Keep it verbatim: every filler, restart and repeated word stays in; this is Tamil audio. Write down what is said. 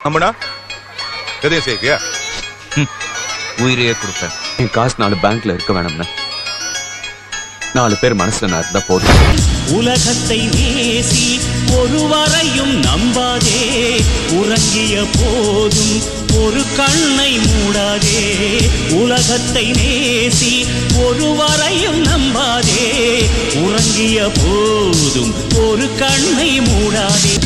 அம்மனா எதையும் செய்வியா? உயிரையே கொடுப்பேன். என் காசு நாலு பேங்க்ல இருக்க வேணும்னு நாலு பேர் மனசுல நான் இருந்தா போதும். உலகத்தை நேசி ஒருவரையும் நம்பாதே, உறங்கிய போதும் ஒரு கண்ணை மூடாதே. உலகத்தை நேசி ஒருவரையும் நம்பாதே, உறங்கிய போதும் ஒரு கண்ணை மூடாதே.